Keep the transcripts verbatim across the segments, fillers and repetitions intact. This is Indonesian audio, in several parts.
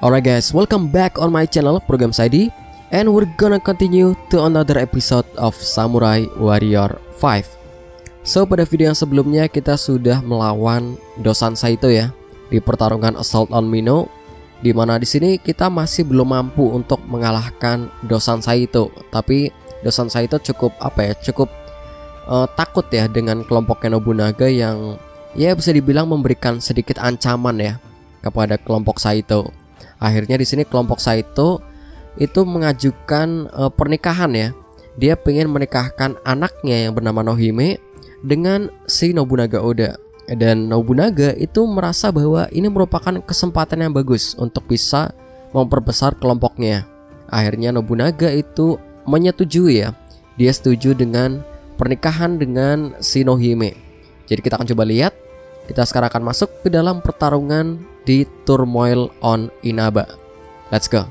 Alright guys, welcome back on my channel Program Saidi, and we're gonna continue to another episode of Samurai Warrior five. So pada video yang sebelumnya kita sudah melawan Dosan Saito ya di pertarungan Assault on Mino, dimana di sini kita masih belum mampu untuk mengalahkan Dosan Saito. Tapi Dosan Saito cukup apa ya, cukup uh, takut ya dengan kelompok Nobunaga yang ya bisa dibilang memberikan sedikit ancaman ya kepada kelompok Saito. Akhirnya di sini kelompok Saito itu mengajukan uh, pernikahan ya. Dia pengen menikahkan anaknya yang bernama Nohime dengan si Nobunaga Oda. Dan Nobunaga itu merasa bahwa ini merupakan kesempatan yang bagus untuk bisa memperbesar kelompoknya. Akhirnya Nobunaga itu menyetujui ya. Dia setuju dengan pernikahan dengan si Nohime. Jadi kita akan coba lihat. Kita sekarang akan masuk ke dalam pertarungan di Turmoil on Inaba. Let's go.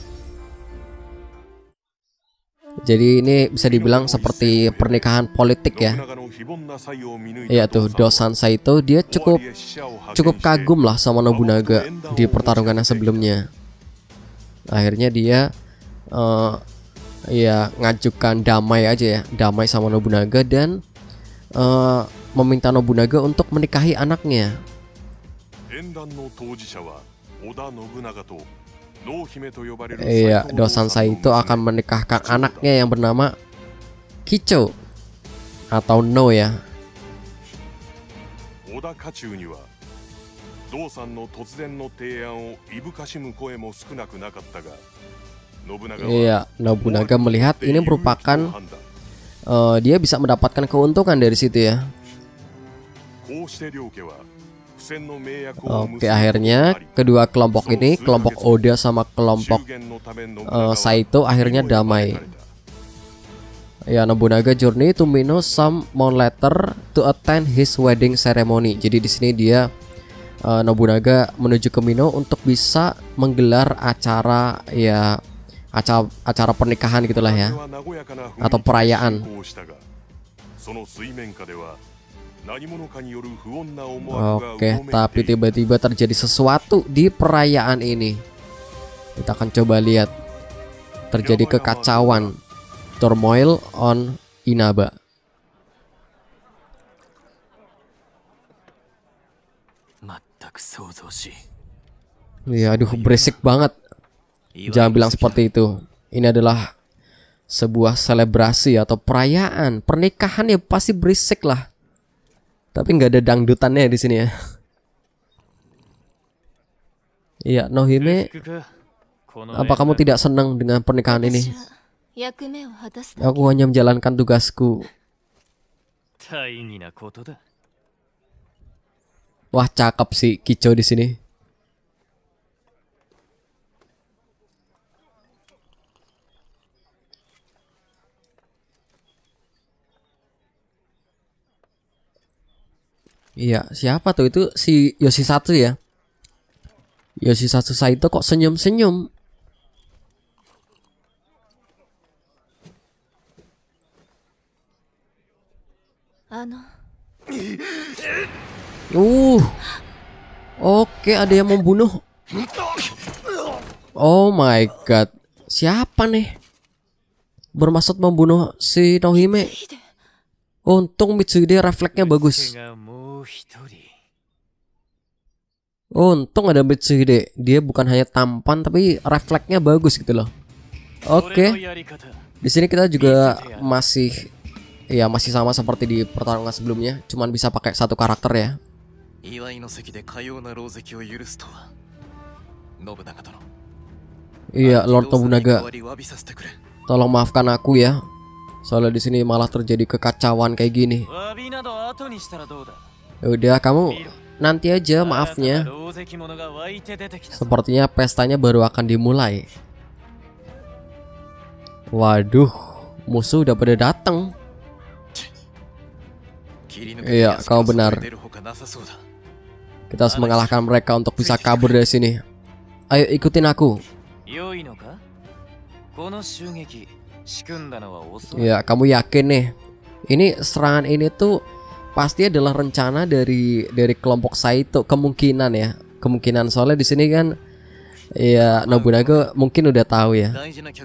Jadi ini bisa dibilang seperti pernikahan politik ya. Iya tuh, Dosan Saito dia cukup cukup kagum lah sama Nobunaga di pertarungan yang sebelumnya. Akhirnya dia uh, ya ngajukan damai aja ya, damai sama Nobunaga dan uh, meminta Nobunaga untuk menikahi anaknya. Iya, Dosan Saito akan menikahkan anaknya yang bernama Kicho atau No ya. Iya, Nobunaga melihat ini merupakan uh, dia bisa mendapatkan keuntungan dari situ ya. Oke, akhirnya kedua kelompok ini, kelompok Oda sama kelompok uh, Saito akhirnya damai. Ya, Nobunaga journey to Mino some month later to attend his wedding ceremony. Jadi di sini dia uh, Nobunaga menuju ke Mino untuk bisa menggelar acara ya, acara acara pernikahan gitulah ya, atau perayaan. Oke, tapi tiba-tiba terjadi sesuatu di perayaan ini. Kita akan coba lihat. Terjadi kekacauan. Turmoil on Inaba. Ya, aduh, berisik banget. Jangan bilang seperti itu. Ini adalah sebuah selebrasi atau perayaan pernikahan, ya pasti berisik lah. Tapi nggak ada dangdutannya di sini ya. Iya, Nohime, apa kamu tidak senang dengan pernikahan ini? Aku hanya menjalankan tugasku. Wah, cakep sih Kicho di sini. Iya, siapa tuh itu? Si Yoshisatsu ya. Yoshisatsu Saito kok senyum-senyum. Uh. Oke, ada yang membunuh. Oh my god. Siapa nih? Bermaksud membunuh si Nohime. Untung Mitsuhide refleksnya bagus. Untung ada Mitsuhide. Dia bukan hanya tampan tapi refleksnya bagus gitu loh. Oke. Di sini kita juga masih ya masih sama seperti di pertarungan sebelumnya, cuman bisa pakai satu karakter ya. Iya, Lord Nobunaga. Tolong maafkan aku ya. Soalnya di sini malah terjadi kekacauan kayak gini. Udah, kamu nanti aja maafnya. Sepertinya pestanya baru akan dimulai. Waduh, musuh udah pada datang. Iya, kau benar. Kita harus mengalahkan mereka untuk bisa kabur dari sini. Ayo ikutin aku. Ya, kamu yakin nih? Ini serangan ini tuh pasti adalah rencana dari dari kelompok Saito, kemungkinan ya, kemungkinan soalnya di sini kan Iya, Nobunaga mungkin udah tahu ya.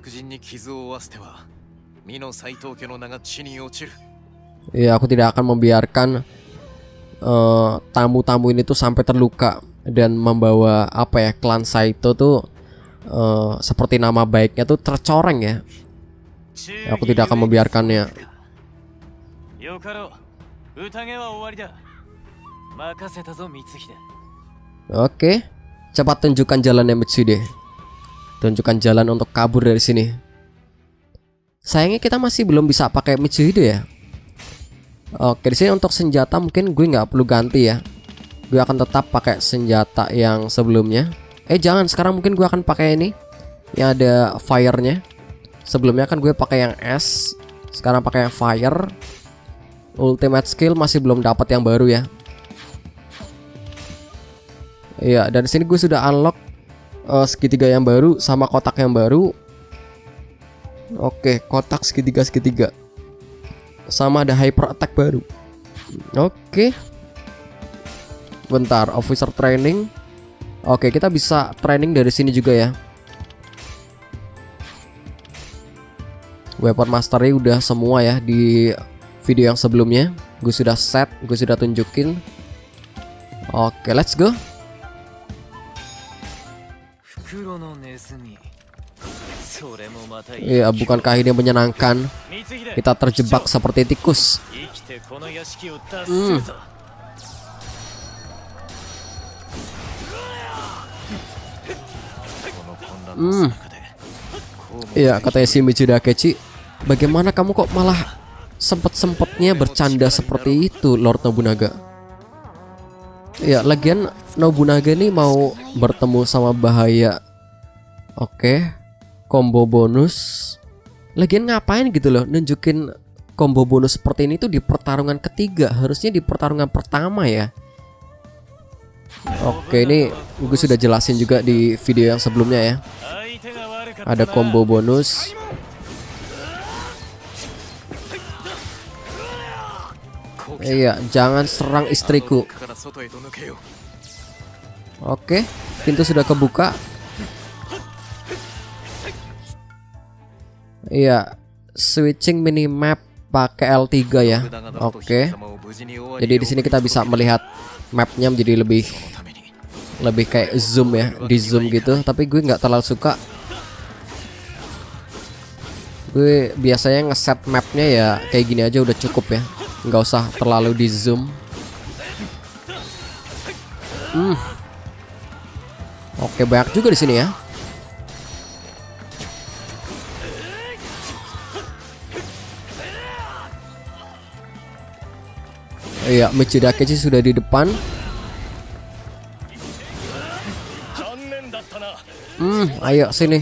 Iya, aku tidak akan membiarkan tamu-tamu uh, ini tuh sampai terluka dan membawa apa ya, klan Saito tuh uh, seperti nama baiknya tuh tercoreng ya. Aku tidak akan membiarkannya. Oke, cepat tunjukkan jalannya Mitsuhide. Tunjukkan jalan untuk kabur dari sini. Sayangnya kita masih belum bisa pakai Mitsuhide ya. Oke, di sini untuk senjata mungkin gue nggak perlu ganti ya. Gue akan tetap pakai senjata yang sebelumnya. Eh jangan, sekarang mungkin gue akan pakai ini yang ada fire-nya. Sebelumnya kan gue pakai yang S, sekarang pakai yang fire. Ultimate skill masih belum dapat yang baru ya. Iya, dan di sini gue sudah unlock uh, segitiga yang baru sama kotak yang baru. Oke, kotak segitiga segitiga. Sama ada hyper attack baru. Oke. Bentar, officer training. Oke, kita bisa training dari sini juga ya. Weapon mastery udah semua ya di video yang sebelumnya. Gue sudah set, gue sudah tunjukin. Oke, let's go. Iya, bukankah ini menyenangkan? Kita terjebak seperti tikus. Hmm. Hmm. Iya, katanya si Michida Akechi, bagaimana kamu kok malah sempet-sempetnya bercanda seperti itu, Lord Nobunaga? Ya, lagian Nobunaga ini mau bertemu sama bahaya. Oke, combo bonus. Lagian ngapain gitu loh nunjukin combo bonus seperti ini tuh di pertarungan ketiga, harusnya di pertarungan pertama ya. Oke, ini gue sudah jelasin juga di video yang sebelumnya ya. Ada combo bonus. Iya, jangan serang istriku. Oke, pintu sudah kebuka. Iya, switching minimap pakai L tiga ya. Oke. Jadi di sini kita bisa melihat mapnya menjadi lebih lebih kayak zoom ya, di zoom gitu. Tapi gue nggak terlalu suka. Gue biasanya ngeset mapnya ya kayak gini aja udah cukup ya, nggak usah terlalu di zoom. Hmm. Oke, banyak juga di sini ya. Iya, Michida Akechi sudah di depan. Hmm, ayo sini.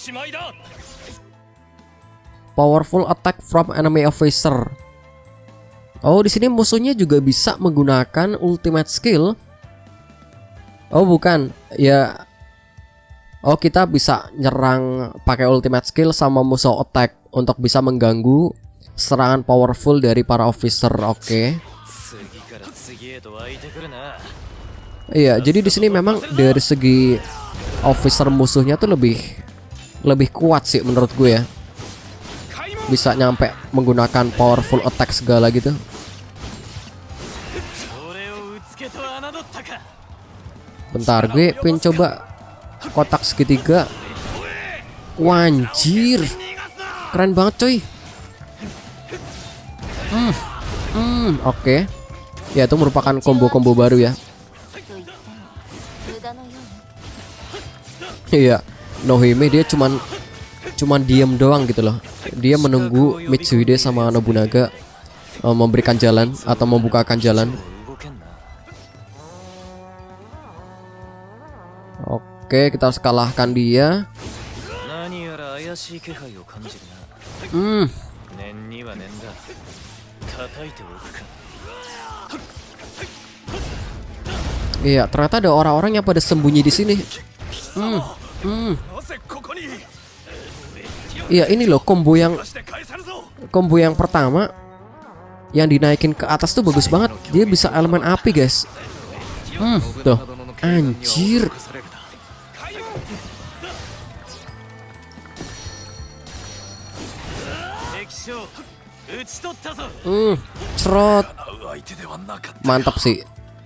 Powerful attack from enemy officer. Oh, di sini musuhnya juga bisa menggunakan ultimate skill. Oh, bukan. Ya. Oh, kita bisa nyerang pakai ultimate skill sama musuh attack untuk bisa mengganggu serangan powerful dari para officer. Oke. Iya, jadi di sini memang dari segi officer musuhnya tuh lebih lebih kuat sih menurut gue ya. Bisa nyampe menggunakan powerful attack segala gitu. Bentar, gue pengen coba kotak segitiga. Wanjir, keren banget coy. Hmm, hmm, oke. Okay. Ya, itu merupakan combo-combo baru ya. Iya, Nohime dia cuman cuman diem doang gitu loh. Dia menunggu Mitsuhide sama Nobunaga uh, memberikan jalan atau membukakan jalan. Oke, kita harus kalahkan dia. Hmm. Iya, ternyata ada orang-orang yang pada sembunyi di sini. Hmm. Hmm. Iya, ini loh combo yang combo yang pertama yang dinaikin ke atas tuh bagus banget. Dia bisa elemen api, guys. Hmm, tuh. Anjir. Hmm, cerot. Mantap sih.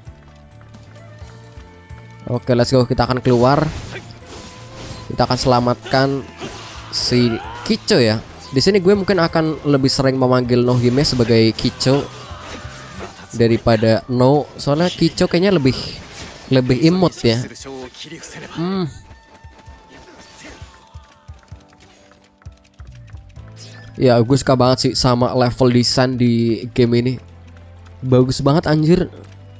Oke, let's go. Kita akan keluar. Kita akan selamatkan si Kicho ya. Di sini gue mungkin akan lebih sering memanggil Nohime sebagai Kicho daripada No, soalnya Kicho kayaknya lebih lebih imut ya. Hmm. Ya, gue suka banget sih sama level design di game ini. Bagus banget anjir.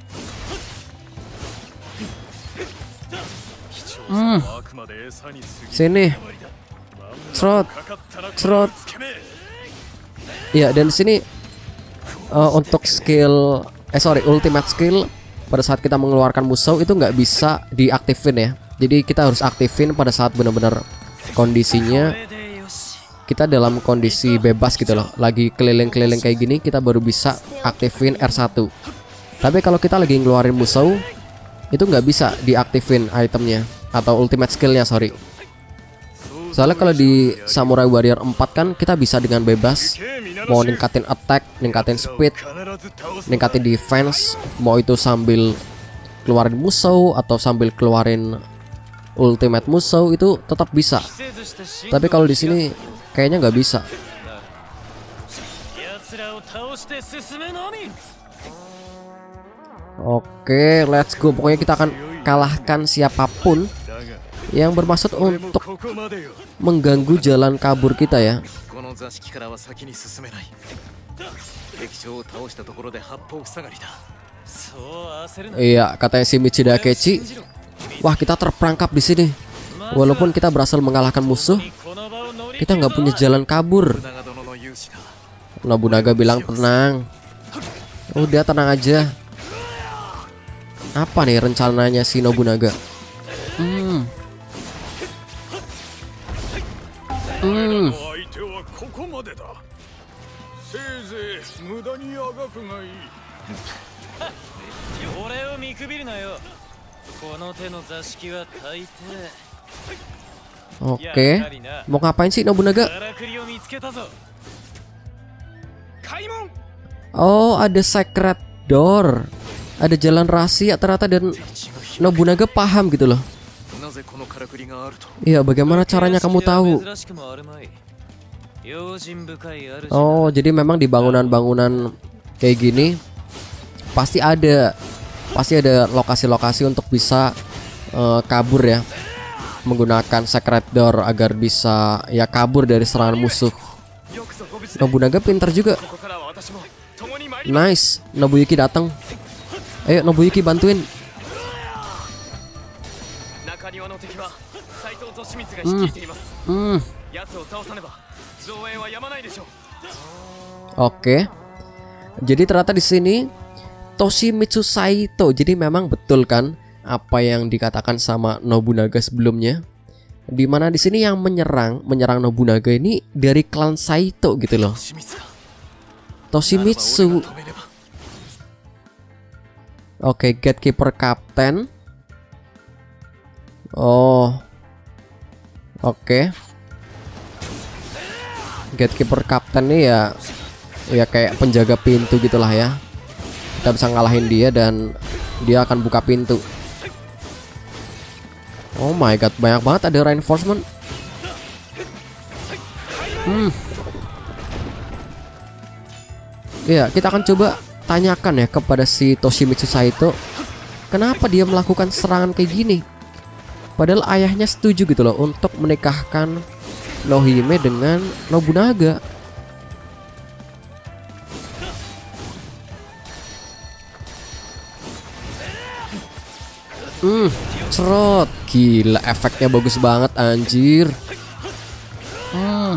Hmm. Sini. Cerot. Cerot. Ya, dan sini uh, untuk skill eh sorry, ultimate skill pada saat kita mengeluarkan musuh itu nggak bisa diaktifin ya. Jadi kita harus aktifin pada saat benar-benar kondisinya kita dalam kondisi bebas gitu loh. Lagi keliling-keliling kayak gini kita baru bisa aktifin R satu. Tapi kalau kita lagi ngeluarin musuh itu nggak bisa diaktifin itemnya atau ultimate skillnya, sorry. Soalnya kalau di Samurai Warrior empat kan kita bisa dengan bebas mau ningkatin attack, ningkatin speed, ningkatin defense, mau itu sambil keluarin musuh atau sambil keluarin ultimate musuh itu tetap bisa. Tapi kalau di sini kayaknya nggak bisa. Oke, let's go. Pokoknya kita akan kalahkan siapapun yang bermaksud untuk mengganggu jalan kabur kita ya. Iya, katanya si Michida Akechi. Wah, kita terperangkap di sini. Walaupun kita berhasil mengalahkan musuh, kita nggak punya jalan kabur. Nobunaga bilang tenang. Udah tenang aja. Apa nih rencananya si Nobunaga? Hmm. Hmm. Oke, mau ngapain sih Nobunaga? Oh, ada secret door, ada jalan rahasia ternyata, dan Nobunaga paham gitu loh. Iya, bagaimana caranya kamu tahu? Oh, jadi memang di bangunan-bangunan kayak gini pasti ada pasti ada lokasi-lokasi untuk bisa uh, kabur ya, menggunakan secret door agar bisa ya kabur dari serangan musuh. Nobunaga pintar juga. Nice, Nobuyuki datang. Ayo Nobuyuki bantuin. Hmm. Hmm. Oke. Jadi ternyata di sini Toshimitsu Saito. Jadi memang betul kan apa yang dikatakan sama Nobunaga sebelumnya. Dimana di sini yang menyerang menyerang Nobunaga ini dari klan Saito gitu loh. Toshimitsu. Oke, Gatekeeper Captain. Oh. Oke. Gatekeeper Captain ini ya ya kayak penjaga pintu gitulah ya. Kita bisa ngalahin dia dan dia akan buka pintu. Oh my god, banyak banget ada reinforcement. Hmm. Ya, kita akan coba tanyakan ya kepada si Toshimitsu Saito, kenapa dia melakukan serangan kayak gini? Padahal ayahnya setuju gitu loh untuk menikahkan Nohime dengan Nobunaga. Hmm, cerot. Gila, efeknya bagus banget anjir. Hmm.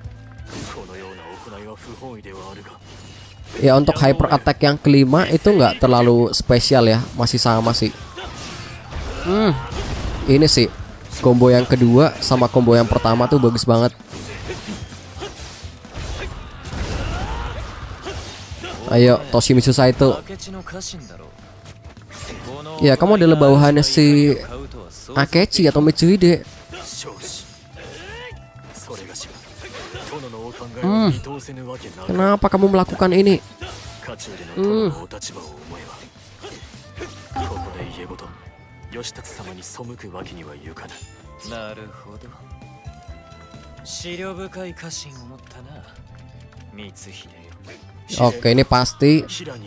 Ya, untuk hyper attack yang kelima itu nggak terlalu spesial ya, masih sama sih. Hmm. Ini sih combo yang kedua sama combo yang pertama tuh bagus banget. Ayo Toshimitsu Saito. Ya, kamu adalah bawahannya si Akechi atau Mitsuhide. Hmm, kenapa kamu melakukan ini? Hmm. Oke, ini pasti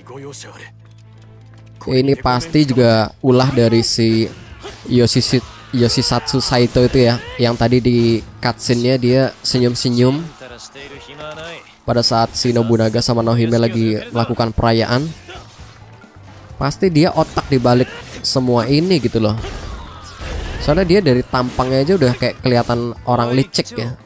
ini pasti juga ulah dari si Yoshi Yoshisatsu Saito itu ya, yang tadi di cutscene-nya dia senyum-senyum pada saat si Nobunaga sama Nohime lagi melakukan perayaan. Pasti dia otak dibalik semua ini gitu loh. Soalnya dia dari tampangnya aja udah kayak kelihatan orang licik ya.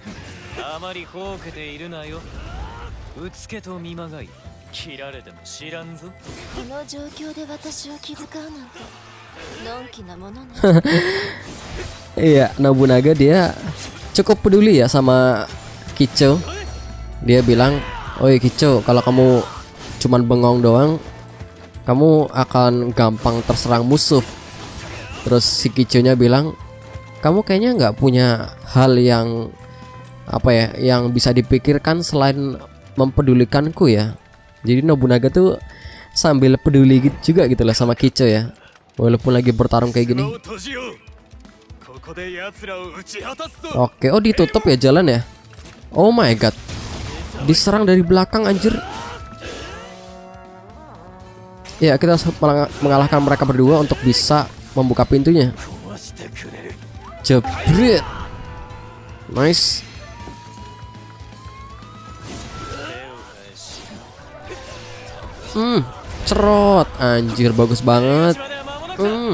Iya, Nobunaga dia cukup peduli ya sama Kicho. Dia bilang, "Oi Kicho, kalau kamu cuman bengong doang, kamu akan gampang terserang musuh." Terus si Kicho-nya bilang, "Kamu kayaknya nggak punya hal yang apa ya, yang bisa dipikirkan selain mempedulikanku ya." Jadi Nobunaga tuh sambil peduli juga gitu lah sama Kicho ya, walaupun lagi bertarung kayak gini. Oke, oh ditutup ya jalan ya. Oh my god, diserang dari belakang anjir. Ya, kita mengalahkan mereka berdua untuk bisa membuka pintunya. Jebret. Nice. Hmm, cerot, anjir bagus banget. Hmm.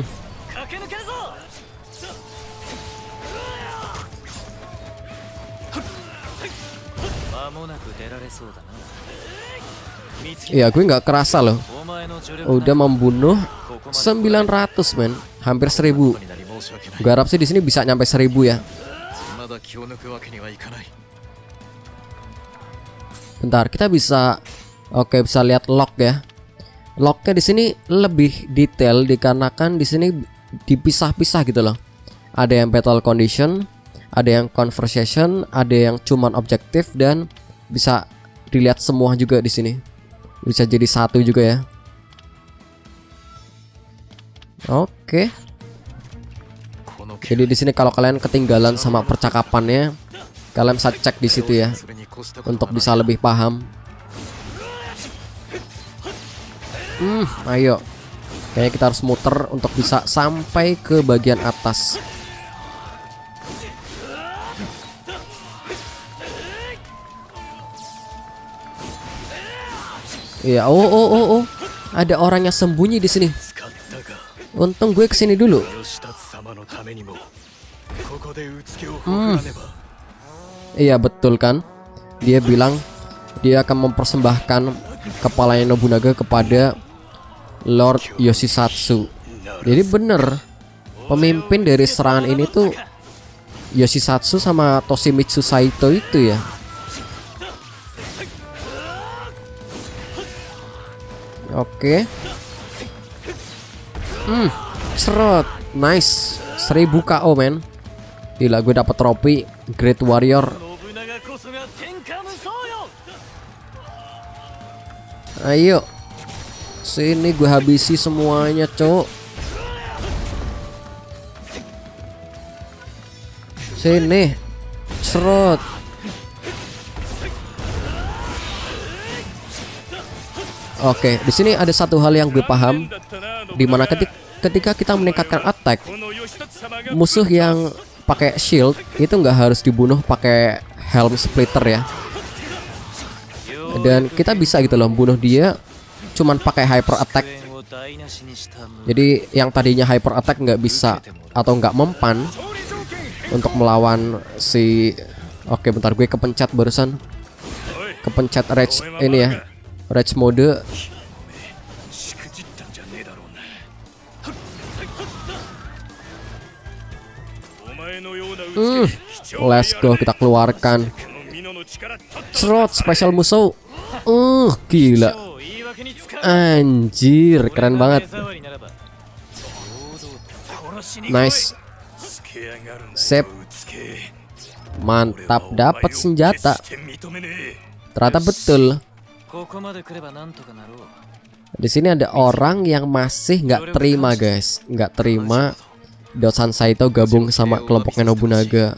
Ya, gue nggak kerasa loh, udah membunuh sembilan ratus men, hampir seribu. Gue harap sih di sini bisa nyampe seribu ya. Bentar, kita bisa, oke bisa lihat log ya. Lognya di sini lebih detail dikarenakan di sini dipisah-pisah gitu loh. Ada yang battle condition, ada yang conversation, ada yang cuman objektif, dan bisa dilihat semua juga di sini. Bisa jadi satu juga ya. Oke. Jadi di sini kalau kalian ketinggalan sama percakapannya, kalian bisa cek di situ ya untuk bisa lebih paham. Hmm, ayo. Kayaknya kita harus muter untuk bisa sampai ke bagian atas. Iya, oh oh oh oh. Ada orang yang sembunyi di sini. Untung gue kesini dulu. Hmm. Iya betul kan? Dia bilang dia akan mempersembahkan kepalanya Nobunaga kepada Lord Yoshisatsu. Jadi bener, pemimpin dari serangan ini tuh Yoshisatsu sama Toshimitsu Saito itu ya. Oke. Hmm, serot, nice, seribu K O men. Gila, gue dapet trofi Great Warrior. Ayo, sini gue habisi semuanya, cok. Sini, serot. Oke, di sini ada satu hal yang gue paham, dimana ketika ketika kita meningkatkan attack, musuh yang pakai shield itu nggak harus dibunuh pakai helm splitter ya. Dan kita bisa gitu loh bunuh dia cuman pakai hyper attack. Jadi yang tadinya hyper attack nggak bisa atau nggak mempan untuk melawan si. Oke bentar, gue kepencet barusan, kepencet rage ini ya, rage mode. Hmm, let's go, kita keluarkan Serot special musuh. Uh, gila. Anjir, keren banget. Nice. Sip. Mantap, dapat senjata. Ternyata betul. Di sini ada orang yang masih nggak terima guys, nggak terima Dosan Saito gabung sama kelompoknya Nobunaga.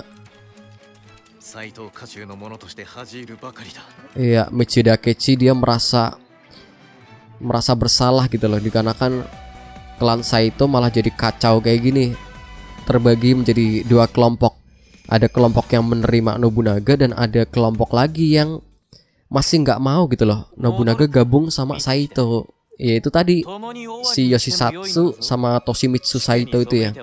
Iya, Michida Kechi dia merasa merasa bersalah gitu loh, dikarenakan klan Saito malah jadi kacau kayak gini, terbagi menjadi dua kelompok. Ada kelompok yang menerima Nobunaga dan ada kelompok lagi yang masih nggak mau gitu loh Nobunaga gabung sama Saito. Ya itu tadi si Yoshisatsu sama Toshimitsu Saito itu ya.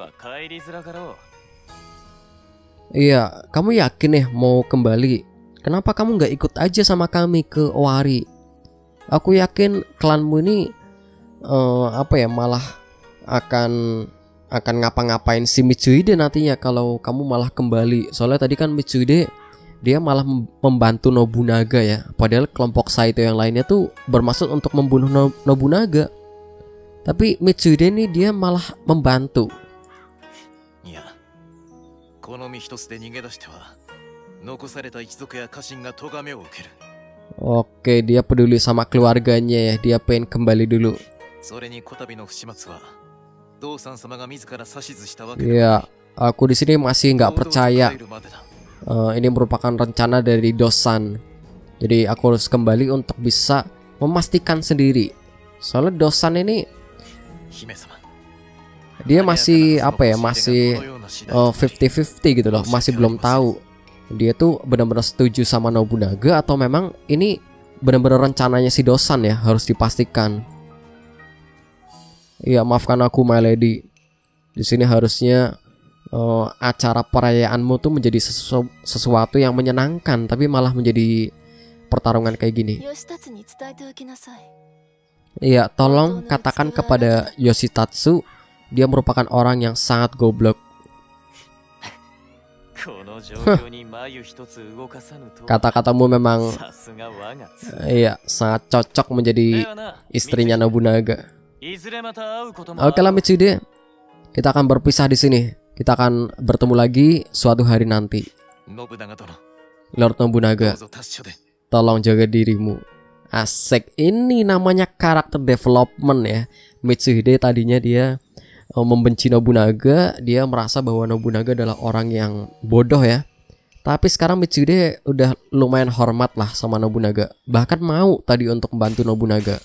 Iya, kamu yakin nih mau kembali? Kenapa kamu nggak ikut aja sama kami ke Owari? Aku yakin klanmu ini uh, apa ya malah akan akan ngapa-ngapain si Mitsuhide nantinya kalau kamu malah kembali. Soalnya tadi kan Mitsuhide dia malah membantu Nobunaga ya. Padahal kelompok Saito yang lainnya tuh bermaksud untuk membunuh Nobunaga. Tapi Mitsuhide ini dia malah membantu. Oke, dia peduli sama keluarganya ya. Dia pengen kembali dulu. Ya, aku di sini masih nggak percaya. Uh, ini merupakan rencana dari Dosan. Jadi aku harus kembali untuk bisa memastikan sendiri. Soalnya Dosan ini dia masih apa ya, masih fifty fifty gitu loh, masih belum tahu dia tuh benar-benar setuju sama Nobunaga atau memang ini benar-benar rencananya si Dosan ya, harus dipastikan. Iya, maafkan aku my lady. Di sini harusnya uh, acara perayaanmu tuh menjadi sesu sesuatu yang menyenangkan, tapi malah menjadi pertarungan kayak gini. Iya, tolong katakan kepada Yoshitatsu dia merupakan orang yang sangat goblok. Kata-katamu memang iya sangat cocok menjadi istrinya Nobunaga. Oke lah Mitsuhide, kita akan berpisah di sini. Kita akan bertemu lagi suatu hari nanti. Lord Nobunaga, tolong jaga dirimu. Asik, ini namanya karakter development ya. Mitsuhide tadinya dia membenci Nobunaga, dia merasa bahwa Nobunaga adalah orang yang bodoh ya. Tapi sekarang Mitsuhide udah lumayan hormat lah sama Nobunaga. Bahkan mau tadi untuk membantu Nobunaga.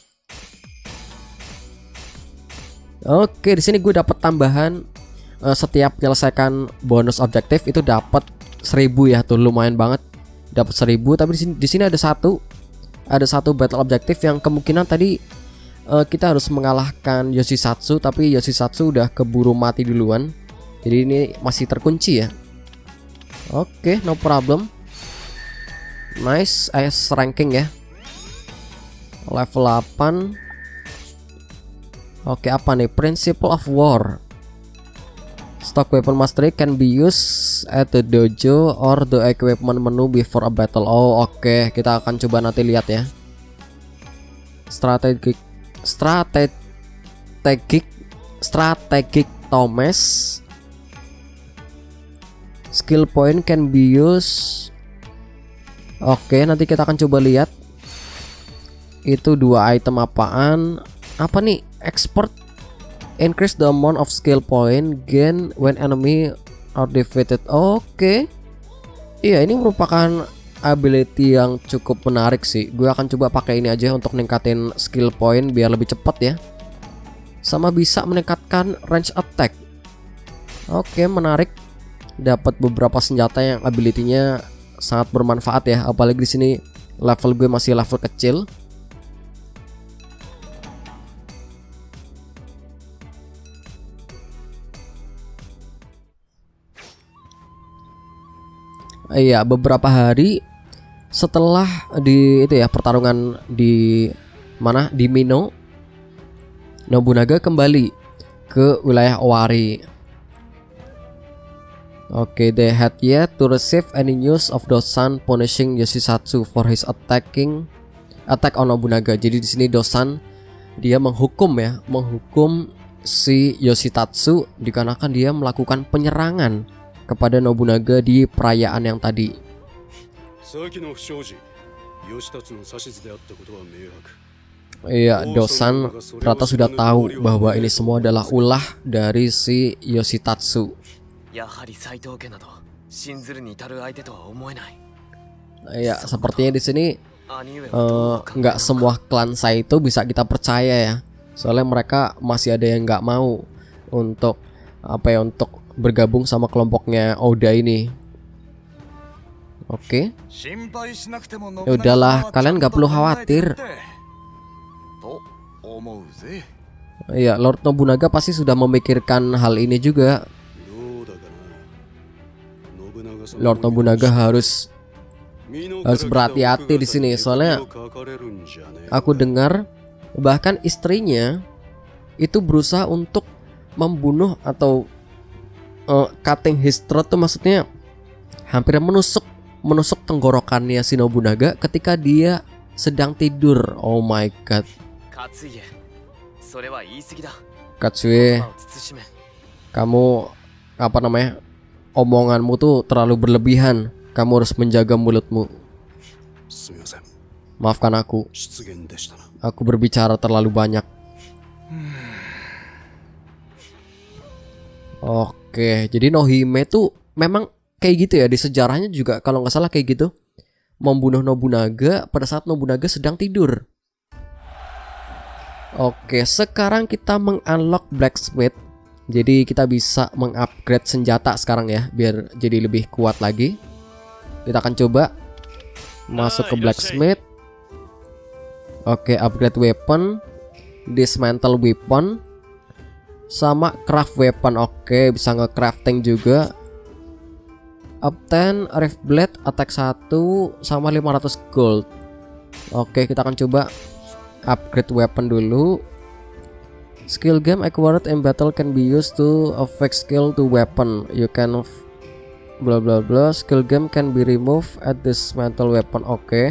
Oke, di sini gue dapat tambahan uh, setiap menyelesaikan bonus objektif itu dapat seribu ya, tuh lumayan banget. Dapat seribu, tapi di sini di sini ada satu ada satu battle objektif yang kemungkinan tadi Uh, kita harus mengalahkan Yoshisatsu, tapi Yoshisatsu udah keburu mati duluan. Jadi ini masih terkunci ya. Oke, okay, no problem. Nice, ice ranking ya. Level delapan. Oke, okay, apa nih? Principle of War. Stock weapon mastery can be used at the dojo or the equipment menu before a battle. Oh, oke, okay. Kita akan coba nanti lihat ya. Strategic strategic strategic tomes, skill point can be used. Oke, nanti kita akan coba lihat itu dua item apaan. Apa nih? Expert, increase the amount of skill point gain when enemy are defeated. Oke, iya ini merupakan ability yang cukup menarik sih. Gue akan coba pakai ini aja untuk ningkatin skill point biar lebih cepat ya. Sama bisa meningkatkan range attack. Oke, menarik. Dapat beberapa senjata yang ability-nya sangat bermanfaat ya. Apalagi di sini level gue masih level kecil. Iya, beberapa hari setelah di itu ya pertarungan di mana di Mino, Nobunaga kembali ke wilayah Owari. Oke, okay, they had yet to receive any news of Dosan punishing Yoshisatsu for his attacking attack on Nobunaga. Jadi di sini Dosan dia menghukum ya, menghukum si Yoshitatsu dikarenakan dia melakukan penyerangan kepada Nobunaga di perayaan yang tadi. Iya, Dosan ternyata sudah tahu bahwa ini semua adalah ulah dari si Yoshitatsu. Iya, sepertinya di sini nggak uh, semua klan Saito bisa kita percaya ya. Soalnya mereka masih ada yang nggak mau untuk apa ya untuk bergabung sama kelompoknya Oda ini. Oke. Ya udahlah, kalian nggak perlu khawatir. Iya, Lord Nobunaga pasti sudah memikirkan hal ini juga. Lord Nobunaga harus harus berhati-hati di sini, soalnya aku dengar bahkan istrinya itu berusaha untuk membunuh atau uh, cutting his throat tuh, maksudnya hampir menusuk menusuk tenggorokannya si Nobunaga ketika dia sedang tidur. Oh my god. Katsue, kamu apa namanya? Omonganmu tuh terlalu berlebihan. Kamu harus menjaga mulutmu. Maafkan aku. Aku berbicara terlalu banyak. Oke, jadi Nohime tuh memang kayak gitu ya, di sejarahnya juga kalau nggak salah kayak gitu. Membunuh Nobunaga pada saat Nobunaga sedang tidur. Oke, sekarang kita mengunlock blacksmith. Jadi kita bisa mengupgrade senjata sekarang ya, biar jadi lebih kuat lagi. Kita akan coba masuk ke blacksmith. Oke, upgrade weapon, dismantle weapon, sama craft weapon. Oke, bisa nge-crafting juga. Obtain rift blade, attack satu sama lima ratus gold. Oke, kita akan coba upgrade weapon dulu. Skill gem acquired in battle can be used to affect skill to weapon. You can bla bla bla. Skill gem can be removed at dismantle weapon. Oke.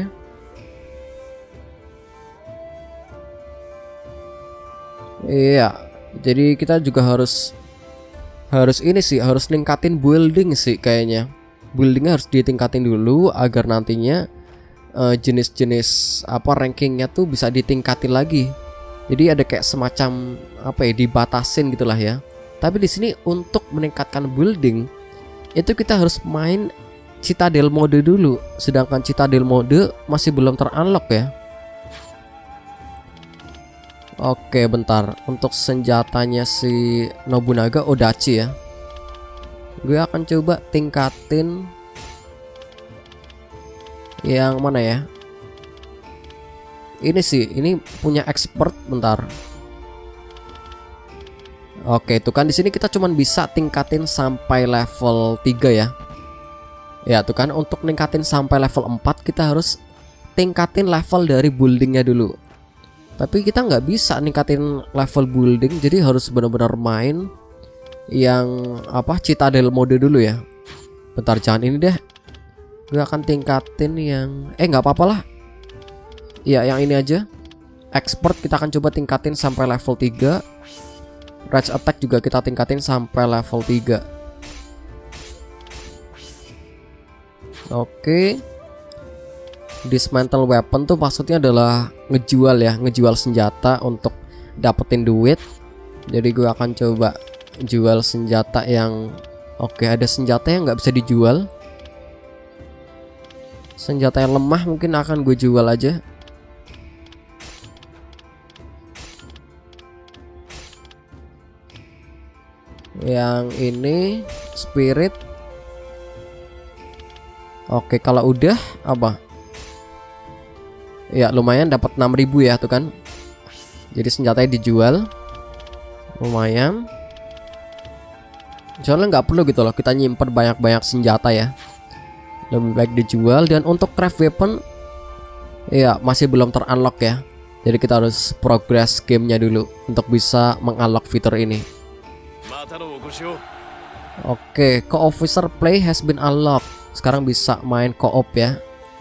Iya, jadi kita juga harus harus ini sih, harus ningkatin building sih kayaknya. Buildingnya harus ditingkatin dulu agar nantinya jenis-jenis uh, apa rankingnya tuh bisa ditingkatin lagi. Jadi ada kayak semacam apa ya, dibatasin gitulah ya. Tapi di sini untuk meningkatkan building itu kita harus main Citadel mode dulu. Sedangkan Citadel mode masih belum terunlock ya. Oke, bentar. Untuk senjatanya si Nobunaga Odachi ya, gue akan coba tingkatin yang mana ya? Ini sih, ini punya expert, bentar. Oke, itu kan di sini kita cuman bisa tingkatin sampai level tiga ya. Ya, tuh kan untuk ningkatin sampai level empat kita harus tingkatin level dari buildingnya dulu. Tapi kita nggak bisa ningkatin level building, jadi harus benar-benar main yang apa Citadel mode dulu ya. Bentar, jangan ini deh. Gue akan tingkatin yang eh nggak apa-apa lah. Ya, yang ini aja. Expert kita akan coba tingkatin sampai level tiga. Range attack juga kita tingkatin sampai level tiga. Oke. Dismantle weapon tuh maksudnya adalah ngejual ya, ngejual senjata untuk dapetin duit. Jadi gue akan coba jual senjata yang oke, ada senjata yang nggak bisa dijual. Senjata yang lemah mungkin akan gue jual aja. Yang ini spirit. Oke, kalau udah apa? Ya lumayan, dapat enam ribu ya tuh kan. Jadi senjatanya dijual. Lumayan. Soalnya nggak perlu gitu loh kita nyimpen banyak-banyak senjata ya. Lebih baik dijual. Dan untuk craft weapon, ya masih belum terunlock ya. Jadi kita harus progress gamenya dulu untuk bisa mengunlock fitur ini. Oke, co-officer play has been unlocked. Sekarang bisa main co-op ya.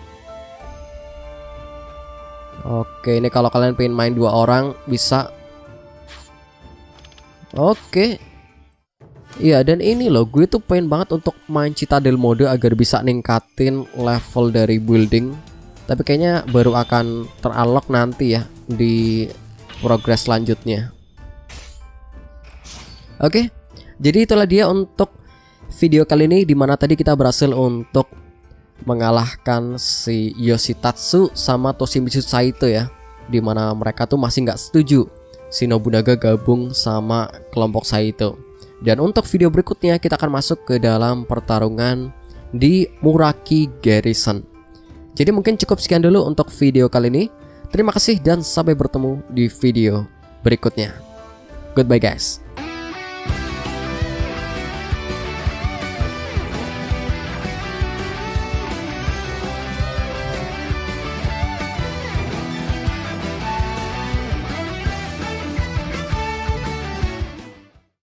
Oke, ini kalau kalian pengen main dua orang bisa. Oke. Iya, dan ini loh, gue tuh pengen banget untuk main Citadel mode agar bisa ningkatin level dari building. Tapi kayaknya baru akan terunlock nanti ya di progres selanjutnya. Oke, jadi itulah dia untuk video kali ini, dimana tadi kita berhasil untuk mengalahkan si Yoshitatsu sama Toshimitsu Saito ya, dimana mereka tuh masih nggak setuju si Nobunaga gabung sama kelompok Saito. Dan untuk video berikutnya kita akan masuk ke dalam pertarungan di Muraki Garrison. Jadi mungkin cukup sekian dulu untuk video kali ini. Terima kasih dan sampai bertemu di video berikutnya. Goodbye guys.